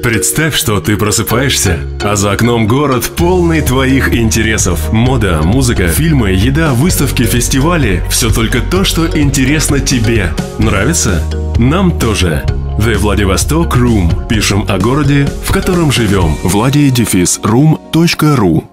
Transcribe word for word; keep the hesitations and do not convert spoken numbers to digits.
Представь, что ты просыпаешься, а за окном город полный твоих интересов. Мода, музыка, фильмы, еда, выставки, фестивали. Все только то, что интересно тебе. Нравится? Нам тоже. The Vladivostok Room. Пишем о городе, в котором живем. Vladi-room точка ru